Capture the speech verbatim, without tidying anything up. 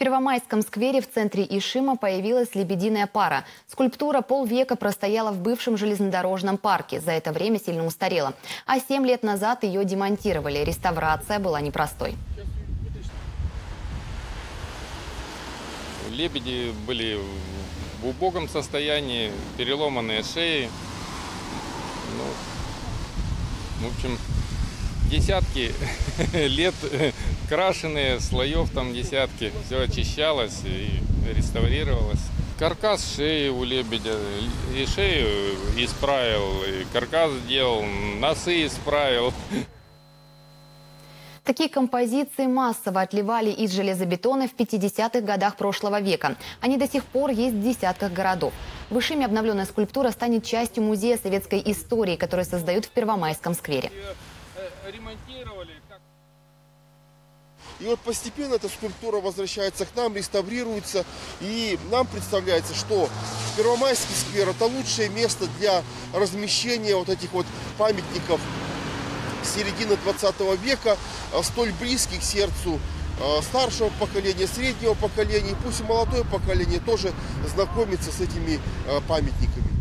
В Первомайском сквере в центре Ишима появилась лебединая пара. Скульптура полвека простояла в бывшем железнодорожном парке. За это время сильно устарела. А семь лет назад ее демонтировали. Реставрация была непростой. Лебеди были в убогом состоянии, переломанные шеи. Ну, в общем, десятки лет крашеные, слоев там десятки. Все очищалось и реставрировалось. Каркас шеи у лебедя, и шею исправил, и каркас сделал, носы исправил. Такие композиции массово отливали из железобетона в пятидесятых годах прошлого века. Они до сих пор есть в десятках городов. В Ишиме обновленная скульптура станет частью музея советской истории, который создают в Первомайском сквере. И вот постепенно эта скульптура возвращается к нам, реставрируется. И нам представляется, что Первомайский сквер – это лучшее место для размещения вот этих вот памятников середины двадцатого века, столь близких к сердцу старшего поколения, среднего поколения. Пусть и молодое поколение тоже знакомится с этими памятниками.